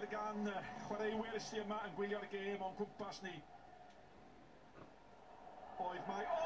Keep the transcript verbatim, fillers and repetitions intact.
gan uh, chwaraewyr sy yma yn gwylio'r gêm o'n cwmpas ni. Oedd mae...